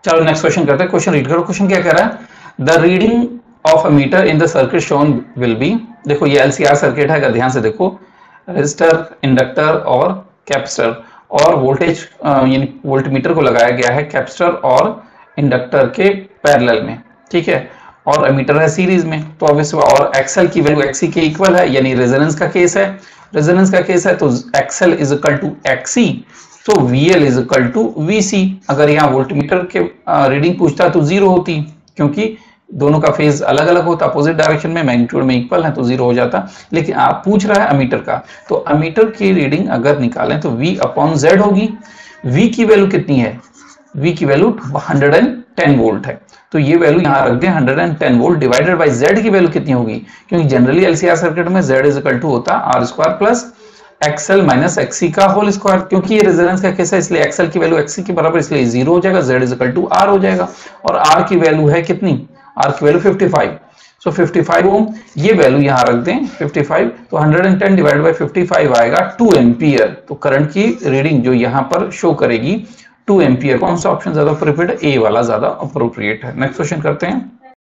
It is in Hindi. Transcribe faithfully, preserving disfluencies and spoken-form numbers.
चलो नेक्स्ट क्वेश्चन करते हैं। क्वेश्चन रीड करो। क्वेश्चन क्या कह रहा है, the reading of a meter in the circuit shown will be, देखो ये एलसीआर सर्किट है, अगर ध्यान से देखो, रेजिस्टर, इंडक्टर और कैपेसिटर, और वोल्टेज यानी वोल्टमीटर को लगाया गया है कैपेसिटर और इंडक्टर के पैरेलल में, ठीक है, और एमीटर है सीरीज में, तो ऑब्वियसली, और एक्सएल की वैल्यू एक्सी के इक्वल है, यानी रेजोनेंस का केस है, रेजोनेंस का केस है तो XL is equal to XC, तो VL is equal to VC. अगर यहाँ वोल्टमीटर के रीडिंग पूछता तो जीरो होती, क्योंकि दोनों का फेज अलग अलग होता, अपोजिट डायरेक्शन में, मैग्नीट्यूड में इक्वल है तो जीरो हो जाता। लेकिन आप पूछ रहा है अमीटर का, तो अमीटर की रीडिंग अगर निकालें तो V अपॉन जेड होगी। V की वैल्यू कितनी है, V की value one hundred ten volt है, तो ये वैल्यू यहाँ रख दें one hundred ten volt divided by Z की वैल्यू कितनी होगी, क्योंकि जनरली एलसीआर सर्किट में Z इज इक्वल टू होता R square plus XL minus XC का होल स्क्वायर, क्योंकि ये रेजोनेंस का केस है इसलिए एक्सएल की वैल्यू एक्सी के बराबर, इसलिए जीरो हो जाएगा, Z is equal to R हो जाएगा, और आर की वैल्यू है कितनी, आर की value fifty five, so fifty five ohm, ये वैल्यू यहाँ रख दें फिफ्टी फाइव, तो one hundred ten divide by fifty five आएगा टू एम्पियर, तो करंट की रीडिंग जो यहाँ पर शो करेगी टू एम्पियर। कौन सा ऑप्शन ज्यादा अप्रोप्रिएट है, ए वाला ज्यादा अप्रोप्रिएट है। नेक्स्ट क्वेश्चन करते हैं।